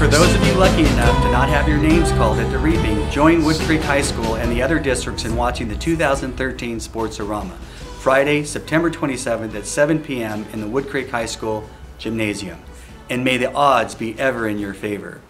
For those of you lucky enough to not have your names called at the reaping, join Woodcreek High School and the other districts in watching the 2013 Sports-O-Rama, Friday, September 27th at 7 p.m. in the Woodcreek High School Gymnasium. And may the odds be ever in your favor.